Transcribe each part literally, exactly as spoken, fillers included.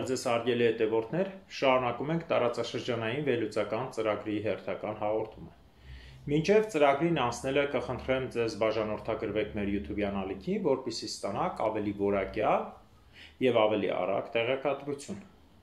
Ողջունել ձեզ հարգելի հետևորդներ, շարունակում ենք տարածաշրջանային վերլուծական ծրագրի հերթական հաղորդումը։ Մինչև ծրագրին անցնելը կխնդրեմ ձեզ բաժանորդագրվեք մեր YouTube-յան ալիքին, որպեսզի ստանաք ավելի որակյալ եւ ավելի արագ տեղեկատվություն։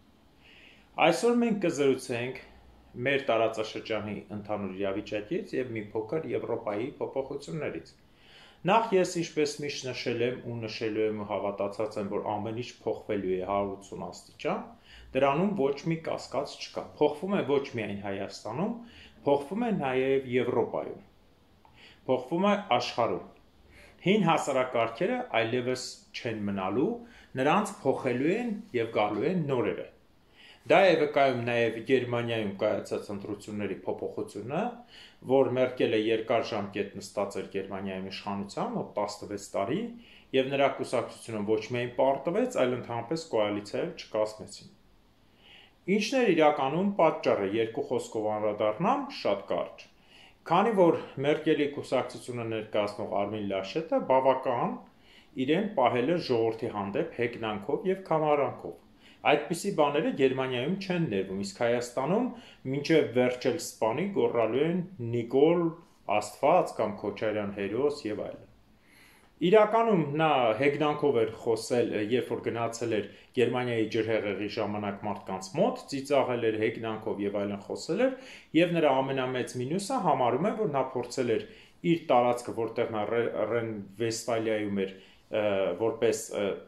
Այսօր մենք կզրուցենք մեր տարածաշրջանի ընդհանուր իրավիճակից եւ մի փոքր Եվրոպայի փոփոխություններից։ Նախ ես ինչպես միշտ նշել եմ ու նշելու եմ ու հավատացած եմ, որ ամեն ինչ փոխվելու է հարյուր ութսուն աստիճան, դրանում ոչ մի կասկած չկա։ Փոխվում է ոչ միայն Հայաստանում, փոխվում է նաև Եվրոպայում, փոխվում է աշխարհում։ Հին հասարակարգերը այլևս չեն մնալու, նրանց փոխելու են եւ գալու են նորերը։ Դա է վկայում նաև Գերմանիայում կայացած ընտրությունների փոփոխությունը, որ Մերկելը երկար ժամկետ նստած էր Գերմանիայում իշխանության, մոտ տասնվեց տարի, եւ նրա կուսակցությունը ոչ միայն պարտվեց, այլ ընդհանրապես կոալիցիայով չկազմեցին։ Ինչն էր իրականում պատճառը, երկու խոսքով անդրադառնամ, շատ կարճ։ Քանի որ Մերկելի կուսակցությունը ներկայացնող Արմին Լաշետը բավական իրեն պահել էր ժողովրդի հանդեպ հեգնանքով եւ կամարանքով։ Այդպիսի բաները Գերմանիայում չեն ներվում, իսկ Հայաստանում մինչև վերջել սպանի գոռալու են Նիկոլ, Աստված կամ Քոչարյան հերոս եւ այլն։ Իրականում նա հեգնանքով էր խոսել, երբ որ գնացել էր Գերմանիայի ջրհեղեղի ժամանակ մարդկանց մոտ, ծիծաղել էր հեգնանքով եւ այլն խոսել էր, եւ նրա ամենամեծ մինուսը համարում է, որ նա փորձել էր իր տարածքը, որտեղ նա Ռեն-Վեստֆալիայում էր, որպես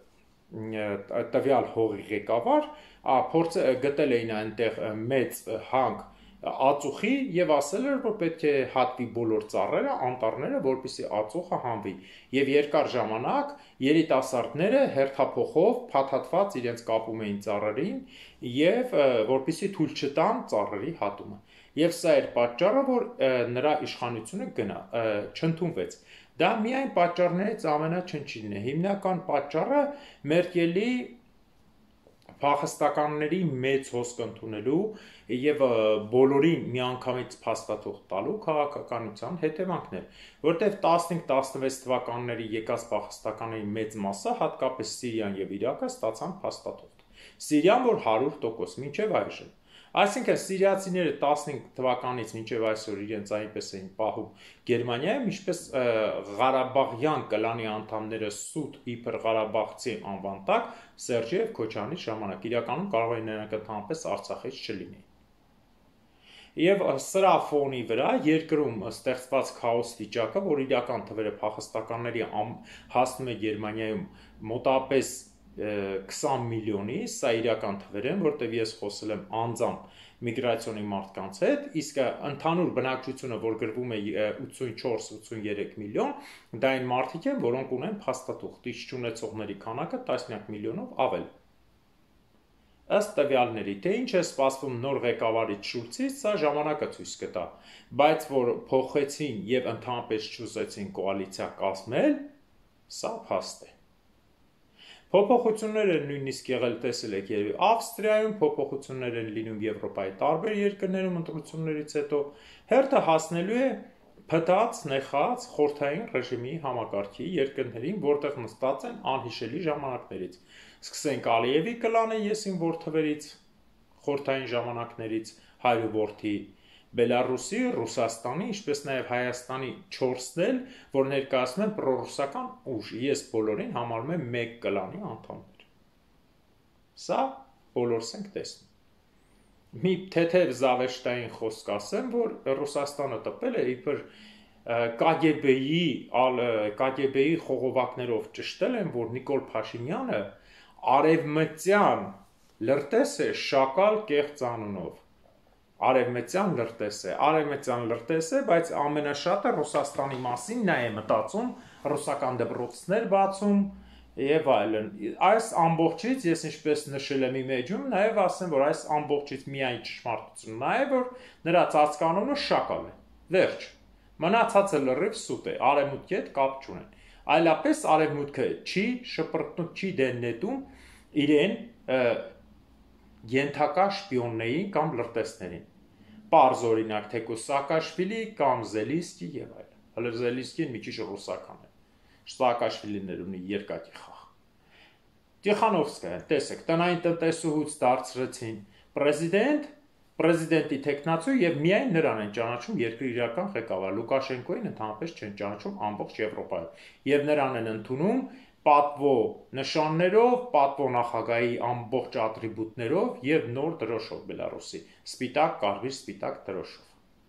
տվյալ հողի ղեկավար, փորձ գտել էին այնտեղ մեծ հանք ածուխի եւ ասել էր, որ պետք է հատվի բոլոր ծառերը, անտառները, որպեսզի ածուխը հանվի։ Եվ երկար ժամանակ երիտասարդները հերթափոխով փաթաթված իրենց կապում էին ծառերին եւ որպեսզի թույլ չտան ծառերի հատումը։ Եվ սա էր պատճառը, որ նրա իշխանությունը գնա չընդունվեց։ Դա միայն պատճառներից ամենաչնչինն է։ Հիմնական պատճառը Մերկելի փախստականների մեծ հոսք ընդունելու եւ բոլորին միանգամից փաստաթուղթ տալու քաղաքականության հետևանքն էր, որտեղ տասնհինգ տասնվեց թվականների եկած փախստականների մեծ մասը, հատկապես Սիրիան եւ Իրաքը, ստացան փաստաթուղթ։ Սիրիան, որ հարյուր տոկոս մինչեւ այժմ։ Այսինքն սիրիացիները տասնհինգ թվականից մինչև այսօր իրենց այնպես էին պահում Գերմանիայում, ինչպես Ղարաբաղյան կլանի անդամները սուտ իբր Ղարաբաղցի անվան տակ Սերժի եւ Քոչարյանի ժամանակ իրականում կարող էին նրանք ընդհանրապես Արցախից չլինեին։ Եվ սրա ֆոնի վրա երկրում ստեղծված քաոս վիճակը, որ իրական թվերը փախստականների հասնում է Գերմանիայում մոտապես քսան միլիոնի, սա իրական թվեր են, որտեղ ես խոսել եմ անձամբ միգրացիոնի մարդկանց հետ, իսկ ընդհանուր բնակչությունը, որ գրվում է ութսունչորս ութսուներեք միլիոն, դա այն մարդիկ են, որոնք ունեն փաստաթուղթ, իսկ չունեցողների քանակը տասնյակ միլիոնով ավել։ Ըստ տվյալների, թե ինչ է սպասվում նոր ղեկավարից Շուլցից, սա ժամանակը ցույց կտա, բայց որ փոխեցին եւ ընդհանրապես չուզեցին կոալիցիա կազմել, սա փաստ է։ Փոփոխություններ են նույնիսկ եղել, տեսել եք երևի Ավստրիայում, փոփոխություններ են լինում Եվրոպայի տարբեր երկրներում ընտրություններից հետո, հերթը հասնելու է փտած, նեխած խորհրդային ռեժիմի համակարգի երկրներին, որտեղ նստած են անհիշելի ժամանակներից։ Սկսենք Ալիևի կլանը եսին որդվերից, խորհրդային ժամանակներից, հայրու որդի, Բելարուսի, Ռուսաստանի, ինչպես նաև Հայաստանի չորսն էլ, որ ներկայացնում են պրոռուսական ուժ, ես բոլորին համարում եմ մեկ կլանի անդամներ։ Սա բոլորս ենք տեսնում։ Մի թեթև զավեշտային խոսք ասեմ, որ Ռուսաստանը տպել է իբր կագեբեի, կագեբեի խողովակներով ճշտել են, որ Նիկոլ Փաշինյանը արևմտյան լրտես է շակալ կեղծ անունով։ Արևմտյան լրտես է, արևմտյան լրտես է, բայց ամենաշատը Ռուսաստանի մասին նա է մտածում, ռուսական դպրոցներ բացում եւ այլն։ Այս ամբողջից ես ինչպես նշել եմ իմ էջում, նաեւ ասեմ, որ այս ամբողջից միայն ճշմարտությունն է, որ նրա ծածկանունը շակալ է։ Վերջ։ Մնացածը լրիվ սուտ է, արևմուտքի հետ կապ չունեն։ Այլապես արևմուտքը չի շպրտնում, չի դեննետում իրեն ենթակա շպիոններին կամ լրտեսներին։ Պարզ օրինակ թեկուզ Սաակաշվիլի կամ Զելինսկի եւ այլն։ Հələ Զելինսկին մի քիչ ռուսական է։ Սաակաշվիլին ունի երկակի խաղ։ Տիխանովսկայան, տեսեք, տնային տնտեսուհուց դարձրեցին պրեզիդենտ, պրեզիդենտի տեխնացու եւ միայն նրան են ճանաչում երկրի իրական ղեկավար։ Լուկաշենկոին ընդհանրապես չեն ճանաչում ամբողջ Եվրոպայում եւ նրան են ընդունում պատվո նշաններով, պատվո նախագահի ամբողջ ատրիբուտներով եւ նոր դրոշով Բելարուսի, սպիտակ, կարմիր սպիտակ դրոշով։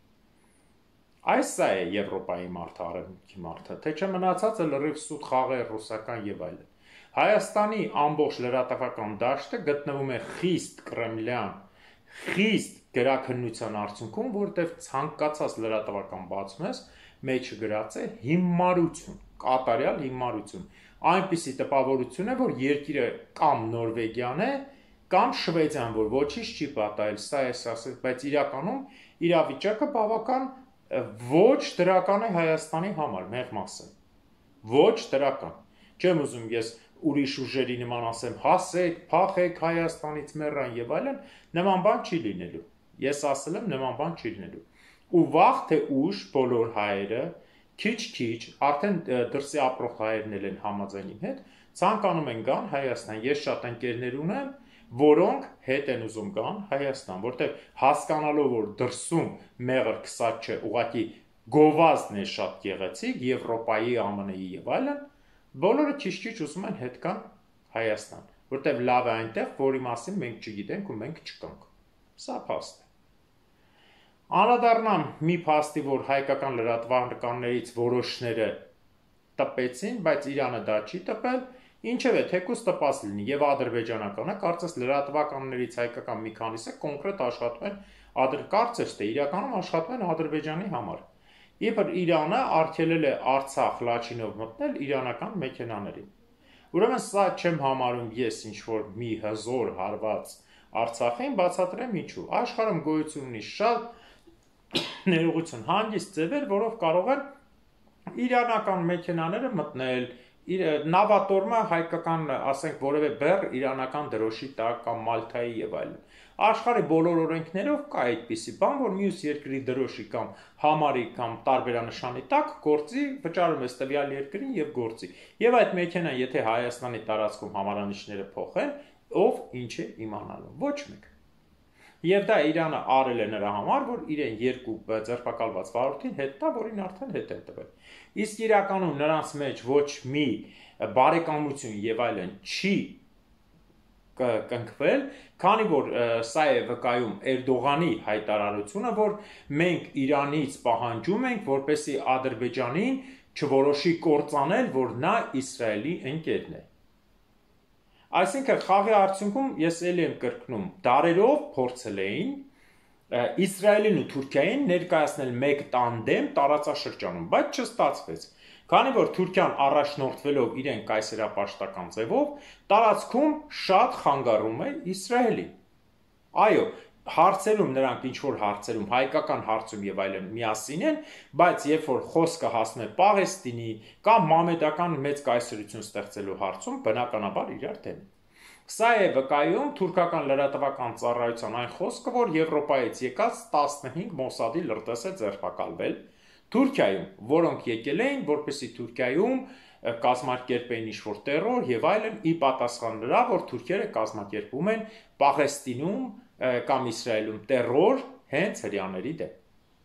Այս սա է Եվրոպայի մարդը, արևմուտքի մարդը, թե չէ մնացածը լրիվ սուտ խաղեր ռուսական եւ այլն։ Հայաստանի ամբողջ լրատվական դաշտը գտնվում է խիստ կրեմլյան, խիստ գրաքննության արդյունքում, որտեղ ցանկացած լրատվական բացում ես, մեջը գրած է հիմարություն, կատարյալ հիմարություն։ Այնպիսի տպավորություն է, որ երկիրը կամ Նորվեգիան է, կամ Շվեդիան, որ ոչինչ չի պատահել, սա է ասել, բայց իրականում իրավիճակը բավական ոչ դրական է Հայաստանի համար, մեղմ ասեմ, ոչ դրական, չեմ ուզում ես ուրիշ ուժերի նման ասեմ, հասեք, փախեք Հայաստանից մեռան եւ այլն, նման բան չի լինելու, ես ասել եմ նման բան չի լինելու, ու վաղ թե ուշ բոլոր հայերը, քիչ-քիչ, արդեն դրսի ապրող հայերն են համաձայն իմ հետ, ցանկանում են գան Հայաստան, ես շատ ընկերներ ունեմ, որոնք հետ են ուզում գան Հայաստան, որտեղ հասկանալով, որ դրսում մեղր քսած չէ, ուղղակի գովազդն է շատ գեղեցիկ, Եվրոպայի, Α M N-ի եւ այլն, բոլորը քիչ-քիչ ուզում են հետ գան Հայաստան, որտեղ լավ է այնտեղ, որի մասին մենք չգիտենք ու մենք չկանք։ Սա փաստ է։ Անդրադառնամ մի փաստի, որ հայկական լրատվականներից որոշները տպեցին, բայց Իրանը դա չի տպել, ինչևէ, թեկուզ տպած լինի եւ ադրբեջանականը, կարծես լրատվականներից հայկական մի քանիսը կոնկրետ աշխատում են ադրբ կարծես թե իրականում աշխատում են Ադրբեջանի համար։ Իբր Իրանը արգելել է Արցախ Լաչինով մտնել իրանական մեքենաներին։ Ուրեմն սա չեմ համարում ես ինչ որ մի հզոր հարված Արցախին, բացատրեմ ինչու։ Աշխարհում գոյություն ունի շատ ներողություն հանգիստ ձևեր, որով կարող են իրանական մեքենաները մտնել, նավատորմը հայկական, ասենք, որևէ բեռ իրանական դրոշի տակ կամ Մալթայի եւ այլն։ Աշխարհի բոլոր օրենքներով կա այդպիսի բան, որ մյուս երկրի դրոշի կամ համարի կամ տարբերանշանի տակ գործի, վճարում է տվյալ երկրին եւ գործի։ Եվ այդ մեքենան, եթե Հայաստանի տարածքում համարանիշները փոխեն, ով ինչ է իմանալու։ Ոչ մեկ։ Եվ դա Իրանը արել է նրա համար, որ իրեն երկու ձերբակալված վարորդին հետ տա, որին արդեն հետ են տվել։ Իսկ իրականում նրանց մեջ ոչ մի բարեկամություն եւ այլն չի կնքվել, քանի որ սա է վկայում Էրդողանի հայտարարությունը, որ մենք Իրանից պահանջում ենք, որպեսզի Ադրբեջանին չորոշի կործանել, որ նա Իսրայելի ընկերն է։ Այսինքն խաղի արդյունքում ես ելի եմ կրկնում, դարերով փորձել էին Իսրայելին ու Թուրքիային ներկայացնել մեկ տանդեմ տարածաշրջանում, բայց չստացվեց։ Քանի որ Թուրքիան առաջնորդվելով իրեն կայսերապաշտական ձևով, տարածքում շատ խանգարում է Իսրայելին։ Այո, հարցերում նրանք ինչ որ հարցերում, հայկական հարցում եւ այլն միասին են, բայց երբ որ խոսքը հասնում է Պաղեստինի կամ մամեդական մեծ կայսրություն ստեղծելու հարցում, բնականաբար իրար դեմ են։ Սա է վկայում թուրքական լրատվական ծառայության այն խոսքը, որ Եվրոպայից եկած տասնհինգ Մոսադի լրտես է ձերբակալվել Թուրքիայում, որոնք եկել էին, որպեսզի Թուրքիայում կազմակերպեին ինչ-որ տերոր եւ այլն, ի պատասխան նրա, որ թուրքերը կազմակերպում են Պաղեստինում կամ Իսրայելում տերոր հենց հրեաների դեմ։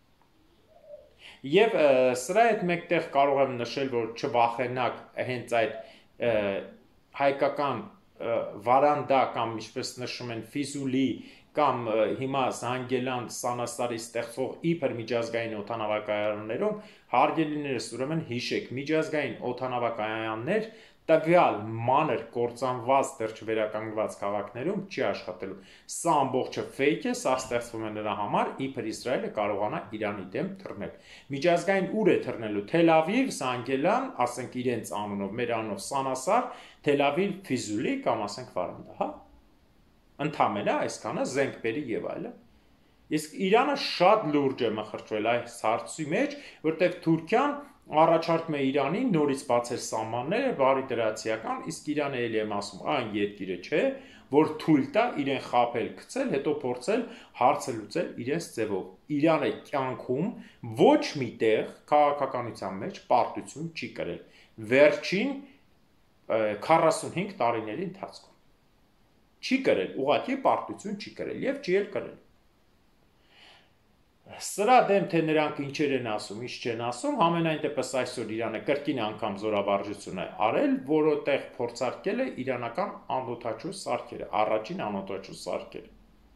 Եվ սրա հետ մեկտեղ կարող եմ նշել, որ չվախենակ հենց այդ հայկական վարանդա կամ ինչպես նշում են Ֆիզուլի կամ հիմա Զանգելան Սանասարի ստեղծող իբր միջազգային օդանավակայաններում հարգելիներս ուրեմն հիշեք միջազգային օդանավակայաններ տվյալ մանր կործանված դեռ չվերականգնված քաղաքներում չի աշխատելու։ Սա ամբողջը fake է, սա ստեղծվում է նրա համար, իբր Իսրայելը կարողանա Իրանի դեմ թռնել։ Միջազգային ուր է թռնելու Թել Ավիվ, Զանգելան, ասենք իրենց անունով, մեր անունով Սանասար, Թել Ավիվ, Ֆիզուլի կամ ասենք Վարանդա, հա։ Ընդամենը այսքանը զենք բերի եւ այլն։ Իսկ Իրանը շատ լուրջ է մխրճվել այս հարցի մեջ, որտեղ Թուրքիան առաջարկում է Իրանին նորից բացել սահմանները, բարի դրացիական, իսկ Իրանը էլի եմ ասում, այն երկիրը չէ, որ թույլ տա իրեն խաբել, գցել, հետո փորձել հարցը լուծել իրենց ձևով։ Իրանը կյանքում ոչ մի տեղ քաղաքականության մեջ պարտություն չի կրել։ Վերջին քառասունհինգ տարիների ընթացքում։ Չի կրել, ուղղակի պարտություն չի կրել եւ չի էլ կրել։ Սրա դեմ թե նրանք ինչեր են ասում, ինչ չեն ասում, համենայն դեպս այսօր Իրանը կրկին անգամ զորավարժություն է արել, որոտեղ փորձարկել է իրանական անօթաչու սարքերը, առաջին անօթաչու սարքերը։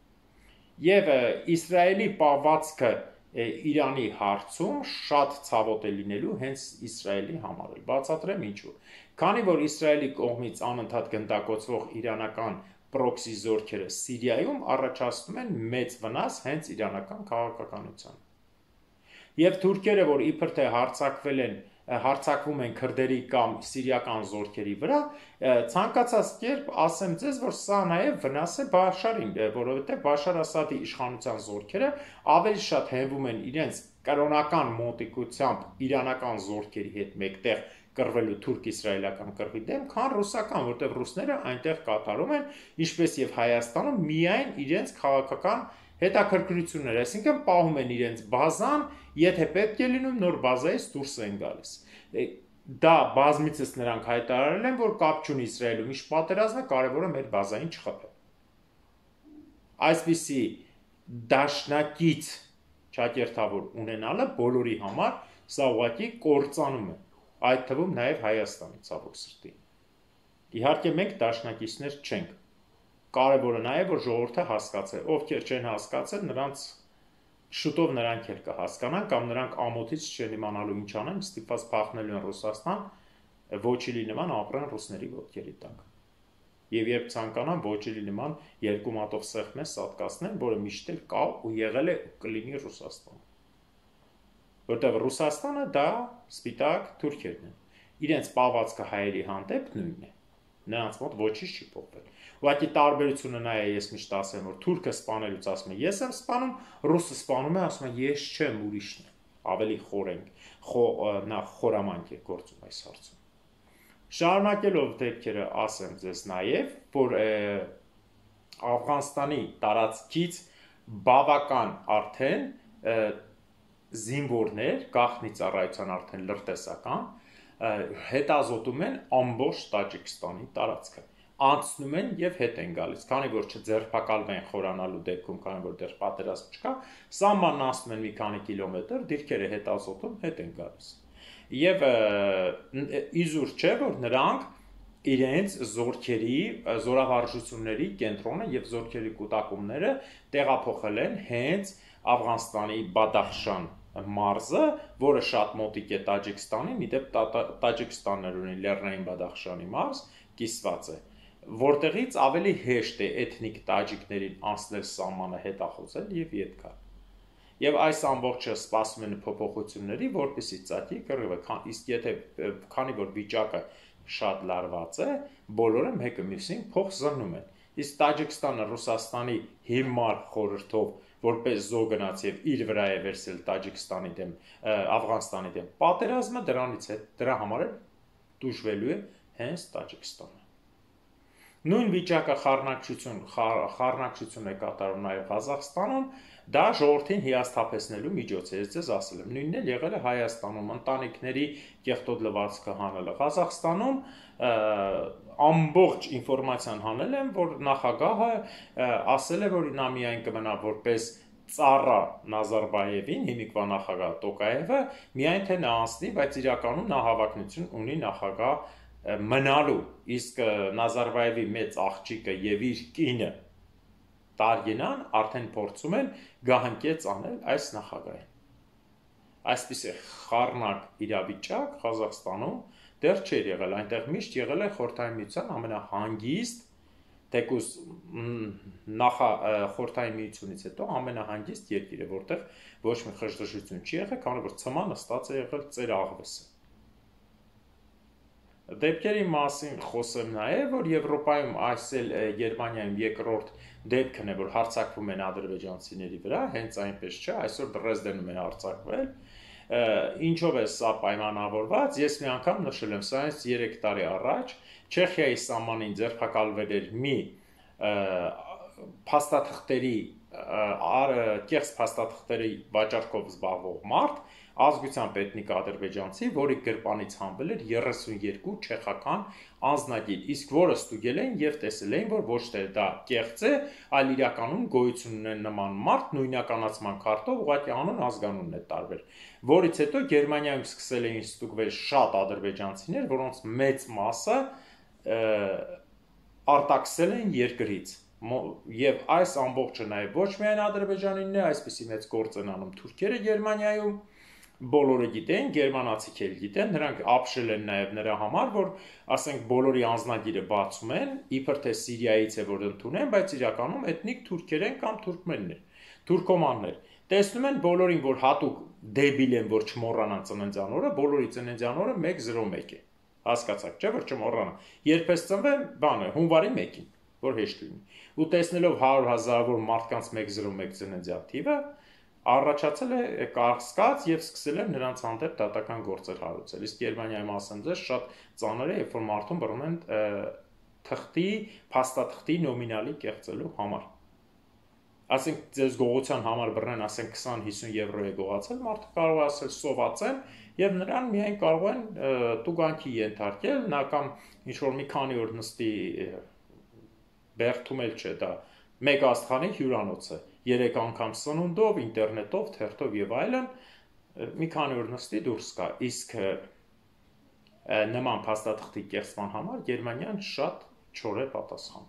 Եվ Իսրայելի պահվածքը Իրանի հարցում շատ ցավոտ է լինելու հենց Իսրայելի համար էլ։ Բացատրեմ ինչու։ Քանի որ Իսրայելի կողմից անընդհատ գնդակոծվող իրանական պրոքսի զորքերը Սիրիայում առաջացնում են մեծ վնաս հենց իրանական քաղաքականությանը։ Եվ թուրքերը, որ իբր թե հարձակվել են, հարձակվում են քրդերի կամ սիրիական զորքերի վրա, ցանկացած կերպ ասեմ ձեզ, որ սա նաև վնաս է Բաշարին, որովհետև Բաշար Ասադի իշխանության զորքերը ավելի շատ հենվում են իրենց կրոնական մոտիկությամբ իրանական զորքերի հետ մեկտեղ կռվելու թուրք-իսրայելական կռվի դեմ, քան ռուսական, որտեղ ռուսները այնտեղ կատարում են, ինչպես եւ Հայաստանում, միայն իրենց քաղաքական հետաքրքրություններ, այսինքն պահում են իրենց բազան, եթե պետք է լինում, նոր բազայից դուրս են գալիս։ Դա բազմիցս նրանք հայտարարել են, որ կապ չունի Իսրայելում ինչ պատերազմ է, կարևորը մեր բազային չխփել։ Այսպիսի դաշնակից ճակերտավոր ունենալը բոլորի համար սա ուղղակի կործանում է, այդ թվում նաև Հայաստանի ցավոք սրտի։ Իհարկե մենք դաշնակիցներ չենք։ Կարևորը նաև որ ժողովուրդը հասկացե, ովքեր չեն հասկացել, նրանց շուտով նրանք էլ կհասկանան կամ նրանք ամոթից չեն իմանալու ինչ անեն, ստիպված փախնելու են Ռուսաստան, ոչիլի նման ապրեն ռուսների ոտքերի տակ։ Եվ երբ ցանկանան ոչիլի նման երկու մատով սեղմեն, սատկացնեն, որը միշտ էլ կա ու եղել է կլինի Ռուսաստանում։ Որտեղ Ռուսաստանը դա սպիտակ թուրքերն են։ Իրենց պահվածքը հայերի հանդեպ նույնն է։ Նրանց մոտ ոչինչ չի փոխվել։ Ուղղակի տարբերությունը նա է, ես միշտ ասեմ, որ թուրքը սպանելուց ասում է ես եմ սպանում, ռուսը սպանում է, ասում է ես չեմ, ուրիշն է։ Ավելի խոր ենք, նա խորամանկ է գործում այս հարցում։ Շարունակելով դեպքերը ասեմ ձեզ նաև, որ Աֆղանստանի տարածքից բավական արդեն զինվորներ, գաղտնի ծառայության արդեն լրտեսական, հետազոտում են ամբողջ Տաջիկստանի տարածքը, անցնում են եւ հետ են գալիս, քանի որ չձերբակալվեն խորանալու դեպքում, քանի որ դեռ պատերազմ չկա, սահմանն անցնում են մի քանի կիլոմետր, դիրքերը հետազոտում, հետ են գալիս։ Եվ իզուր չէ, որ նրանք իրենց զորքերի, զորավարժությունների կենտրոնը եւ զորքերի կուտակումները տեղափոխել են հենց Աֆղանստանի Բադախշան մարզը, որը շատ մոտիկ է Տաջիկստանին, իդեպ Տաջիկստանն ունի Լեռնային Բադախշանի մարզ, կիսված է, որտեղից ավելի հեշտ է էթնիկ տաջիկներին անցնել սահմանը հետախուզել եւ ետ գալ։ Եվ այս ամբողջը սպասում են փոփոխությունների, որպեսզի ծագի կռիվը, իսկ եթե քանի որ վիճակը շատ լարված է, բոլորը մեկը մյուսին փող զննում են։ Իսկ Տաջիկստանը Ռուսաստանի հիմար խորհրդով որպես զոգնաց եւ իր վրա է վերցել Տաջիկստանի դեմ, Աֆղանստանի դեմ պատերազմը, դրանից է դրա համար է դժվելու է հենց Տաջիկստանը։ Նույն վիճակը խառնակցություն, խառնակցություն է կատարում նաև Ղազախստանում, դա ժողովրդին հիասթափեցնելու միջոց է, ես ձեզ ասել եմ, նույնն էլ եղել է Հայաստանում, ընտանիքների կեղտոտ լվացքը հանելը, Ղազախստանում ամբողջ ինֆորմացիան հանել են, որ նախագահը ասել է, որ նա միայն կմնա որպես ծառա Նազարբայևին, հիմիկվա նախագահ Տոկաևը, միայն թե նա անցնի, բայց իրականում նա հավակնություն ունի նախագահ մնալու, իսկ Նազարբայևի մեծ աղջիկը եւ իր կինը Տարգենան արդեն փորձում են գահընկեց անել այս նախագահին։ Այսպես է խառնակ իրավիճակ Ղազախստանում դեռ չէր եղել, այնտեղ միշտ եղել է Խորհրդային Միության ամենահանգիստ, թեկուզ նախա Խորհրդային Միությունից հետո ամենահանգիստ երկիրը, որտեղ ոչ մի խժդժություն չի եղել, քանի որ ցմա նստած է եղել ծեր աղվեսը։ Դեպքերի մասին խոսեմ նաև, որ Եվրոպայում այս էլ Գերմանիայում երկրորդ դեպքն է, որ հարձակվում են ադրբեջանցիների վրա, հենց այնպես չէ, այսօր Դրեզդենում են հարձակվել, ինչով է սա պայմանավորված, ես մի անգամ նշել եմ, սա հենց երեք տարի առաջ Չեխիայի սահմանին ձերբակալվել էր մի փաստաթղթերի կեղծ փաստաթղթերի վաճառքով զբաղվող մարդ, ազգությամբ էթնիկ ադրբեջանցի, որի գրպանից հանվել էր երեսունյերկու չեխական անձնագիր, իսկ որը ստուգել էին եւ տեսել էին, որ ոչ թե դա կեղծ է, այլ իրականում գոյություն ունեն նման մարդ նույնականացման քարտով ուղղակի անուն ազգանունն է տարբեր, որից հետո Գերմանիայում սկսել էին ստուգվել շատ ադրբեջանցիներ, որոնց մեծ մասը արտաքսել են երկրից Եվ այս ամբողջը նաև ոչ միայն ադրբեջանինն է, այսպիսի մեծ գործ են անում թուրքերը Գերմանիայում, բոլորը գիտեն, գերմանացիք էլ գիտեն, նրանք ապշել են նաև նրա համար, որ ասենք բոլորի անձնագիրը բացում են, իբր թե Սիրիայից է որ ընդունեն, բայց իրականում էթնիկ թուրքեր են կամ թուրքմեններ, թուրքոմաններ։ Տեսնում են բոլորին, որ հատուկ դեբիլ են, որ չմոռանան ծննդյան օրը, բոլորի ծննդյան օրը մեկ զրո մեկ է։ Հասկացաք, չէ՞ որ չմոռանան։ Երբ ես ծնվեմ, բանը հունվարի մեկին, որ հեշտ լինի։ Ու տեսնելով հարյուր հազարավոր մարդկանց մեկ զրո մեկ ծննդյան թիվը, առաջացել է կասկած եւ սկսել են նրանց հանդեպ դատական գործեր հարուցել։ Իսկ Գերմանիայում ասեմ ձեզ շատ ծանր է, երբ որ մարդուն բռնում են թղթի, փաստաթղթի նոմինալի կեղծելու համար։ Ասենք ձեզ գողության համար բռնեն, ասենք քսան հիսուն եվրո է գողացել, մարդը կարող է ասել սոված եմ եւ նրան միայն կարող են տուգանքի ենթարկել, նա կամ ինչ որ մի քանի օր նստի բերթում էլ չէ դա մեկ աստղանի հյուրանոց է երեք անգամ սնունդով, ինտերնետով, թերթով եւ այլն մի քանի օր նստի դուրս գա իսկ նման փաստաթղթի կեղծման համար Գերմանիան շատ չոր է պատասխան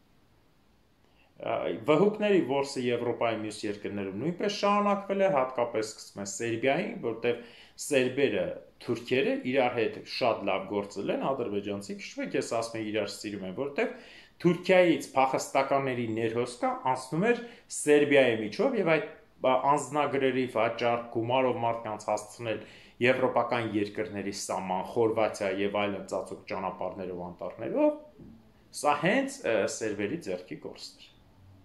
վհուկների որսը Եվրոպայի մյուս երկրներում նույնպես շարունակվել է հատկապես սկսվում է Սերբիային որտեղ սերբերը թուրքերը իրար հետ շատ լավ գործել են ադրբեջանցի քշվեք ես ասում եմ իրար սիրում են որտեղ Թուրքիայից փախստականների ներհոսքը անցնում էր Սերբիայի միջով եւ այդ անձնագրերի վաճառք գումարով մարդկանց հասցնել եվրոպական երկրների սահման, Խորվաթիա եւ այլն ծածուկ ճանապարհներով անտառներով, սա հենց սերբերի ձեռքի գործն էր։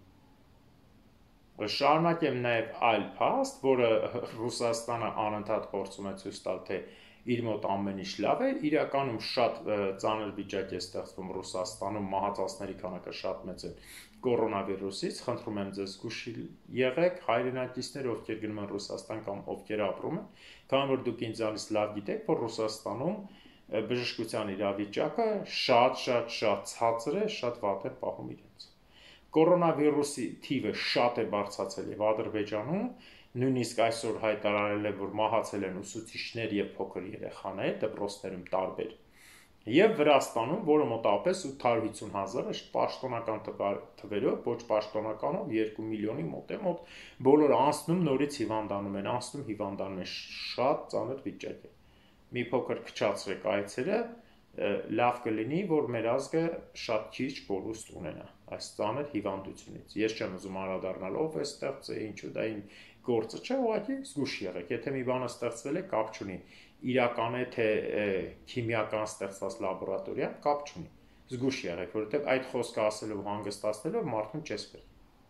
Շարունակեմ նաեւ այլ փաստ, որը Ռուսաստանը անընդհատ փորձում է ցույց տալ, թե իր մոտ ամեն ինչ լավ է, իրականում շատ ծանր վիճակ է ստեղծվում Ռուսաստանում, մահացածների քանակը շատ մեծ է կորոնավիրուսից, խնդրում եմ ձեզ զգուշ եղեք, հայրենակիցներ, ովքեր գնում են Ռուսաստան կամ ովքեր ապրում են, քանի որ դուք ինձանից լավ գիտեք, որ Ռուսաստանում բժշկության իրավիճակը շատ-շատ շատ ցածր է, շատ վատ է պահում իրենց։ Կորոնավիրուսի թիվը շատ է բարձրացել եւ Ադրբեջանում Նույնիսկ այսօր հայտարարել է, որ մահացել են ուսուցիչներ եւ փոքր երեխաներ դպրոցներում տարբեր։ Եվ Վրաստանում, որը մոտավորապես ութ հարյուր հիսուն հազար է, պաշտոնական թվերով, ոչ պաշտոնականով երկու միլիոնի մոտ է մոտ, բոլորը անցնում նորից հիվանդանում են, անցնում հիվանդանում են, շատ ծանր վիճակ է։ Մի փոքր քչացրեք այցերը, լավ կլինի, որ մեր ազգը շատ քիչ կորուստ ունենա այս ծանր հիվանդությունից։ Ես չեմ ուզում անդրադառնալ ով է ստեղծել, ինչու դա իմ գործը չէ, ուղղակի զգուշ եղեք, եթե մի բանը ստեղծվել է, կապ չունի, իրական է թե քիմիական ստեղծված լաբորատորիա, կապ չունի, զգուշ եղեք, որովհետև այդ խոսքը ասելով հանգստացնելով մարդուն չես բերի,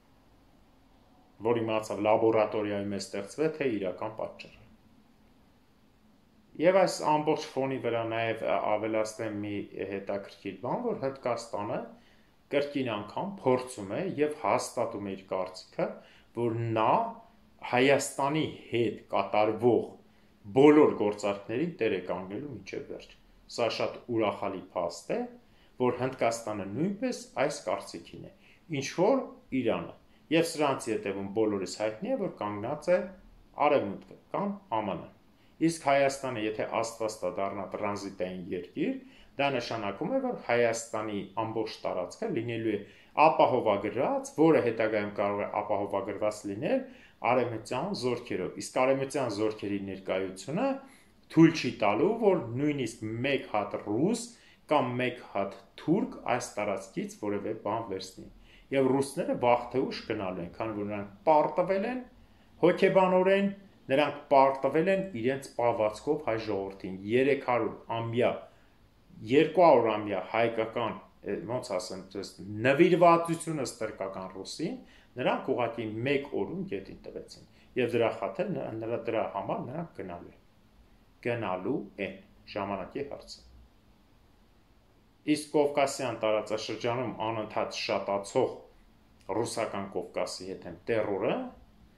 որ իմացավ լաբորատորիայում է ստեղծվել, թե իրական պատճառ է։ Եվ այս ամբողջ ֆոնի վրա նաև ավելացնեմ մի հետաքրքիր բան, որ Հնդկաստանը կրկին անգամ փորձում է եւ հաստատում է իր կարծիքը, որ նա Հայաստանի հետ կատարվող բոլոր գործարքներին տեր է կանգնելու մինչև վերջ։ Սա շատ ուրախալի փաստ է, որ Հնդկաստանը նույնպես այս կարծիքին է, ինչ որ Իրանը։ Եվ սրանց հետևում բոլորիս հայտնի է, որ կանգնած է Արևմուտքը կամ Α M N-ը։ Իսկ Հայաստանը, եթե աստվածտա դառնա տրանզիտային երկիր, դա նշանակում է, որ Հայաստանի ամբողջ տարածքը լինելու է ապահովագրված, որը հետագայում կարող է ապահովագրված լինել արևմտյան զորքերով։ Իսկ արևմտյան զորքերի ներկայությունը թույլ չի տալու, որ նույնիսկ մեկ հատ ռուս կամ մեկ հատ թուրք այս տարածքից որևէ բան վերցնի։ Եվ ռուսները վաղ թե ուշ գնալու են, քանի որ նրանք պարտվել են հոգեբանորեն, նրանք պարտվել են իրենց պահվածքով հայ ժողովրդին երեք հարյուր ամյա, երկու հարյուր ամյա հայկական, ոնց ասեմ, նվիրվածությունը ստրկական ռուսին, նրանք ուղղակի մեկ օրում գետին տվեցին։ Եվ դրա խաթր նրա դրա համար նրանք գնալու են։ Գնալու են, ժամանակի հարց է։ Իսկ Կովկասյան տարածաշրջանում անընդհատ շատացող ռուսական Կովկասի հետ են տերորը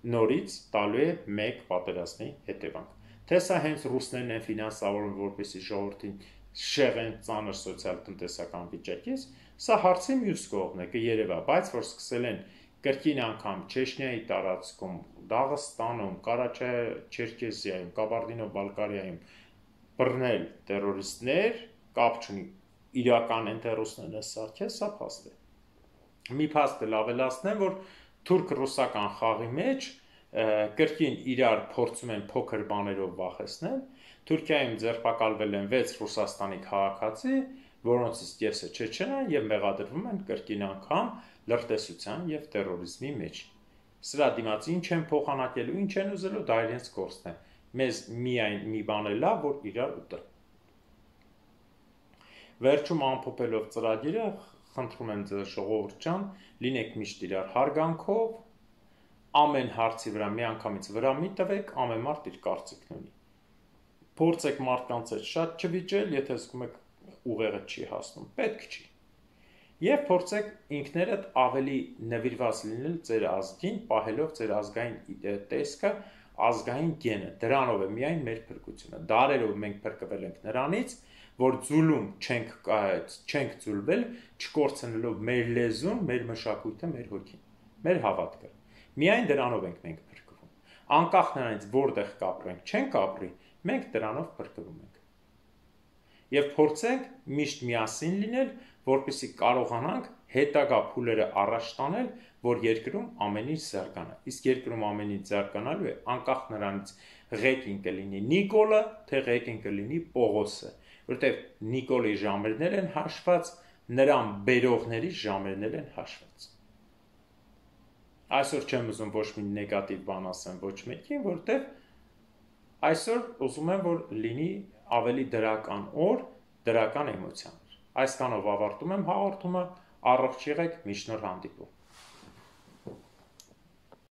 նորից տալու է մեկ պատերազմի հետևանք։ Թե սա հենց ռուսներն են ֆինանսավորում, որպեսզի ժողովրդին շեղեն ծանր սոցիալ-տնտեսական վիճակից, սա հարցի մյուս կողմն է, կերևա, բայց որ սկսել են կրկին անգամ Չեչնիայի տարածքում, Դաղստանում, Կարաչերկեսիայում, Կաբարդինո-Բալկարիայում բռնել տերորիստներ, կապ չունի իրական են թե ռուսներն են սարքել, սա փաստ է։ Մի փաստ էլ ավելացնեմ, որ թուրք-ռուսական խաղի մեջ կրկին իրար փորձում են փոքր բաներով վախեցնել։ Թուրքիայում ձերբակալվել են վեց Ռուսաստանի քաղաքացի, որոնցից կեսը չեչեն են եւ մեղադրվում են կրկին անգամ լրտեսության եւ տերորիզմի մեջ։ Սրա դիմաց ինչ են փոխանակելու, ինչ են ուզելու, դա իրենց գործն է։ Մեզ միայն մի բան է լավ, որ իրար ուտել։ Վերջում ամփոփելով ծրագիրը, խնդրում եմ ձեզ ժողովուրդ ջան, լինեք միշտ իրար հարգանքով, ամեն հարցի վրա միանգամից վրա մի տվեք, ամեն մարդ իր կարծիքն ունի։ Փորձեք մարդկանց հետ շատ չվիճել, եթե զգում եք ուղեղը չի հասնում, պետք չի։ Եվ փորձեք ինքներդ ավելի նվիրված լինել ձեր ազգին, պահելով ձեր ազգային տեսքը, ազգային գենը։ Դրանով է միայն մեր փրկությունը։ Դարերով մենք փրկվել ենք նրանից, որ ձուլում չենք, չենք ձուլվել, չկորցնելով մեր լեզուն, մեր մշակույթը, մեր հոգին, մեր հավատքը։ Միայն դրանով ենք մենք փրկվում։ Անկախ նրանից որտեղ կապրենք, չենք ապրի, մենք դրանով փրկվում ենք։ Եվ փորձենք միշտ միասին լինել, որպեսզի կարողանանք հետագա փուլերը առաջ տանել, որ երկրում ամեն ինչ զարգանա։ Իսկ երկրում ամեն ինչ զարգանալու է անկախ նրանից ղեկին կլինի Նիկոլը, թե ղեկին կլինի Պողոսը, որտեղ Նիկոլի ժամերներ են հաշված, նրան բերողների ժամերներ են հաշված։ Այսօր չեմ ուզում ոչ մի նեգատիվ բան ասեմ ոչ մեկին, որտեղ այսօր ուզում եմ, որ լինի ավելի դրական օր, դրական էմոցիաներ։ Այսքանով ավարտում եմ հաղորդումը, առողջ եղեք, մինչ նոր հանդիպում։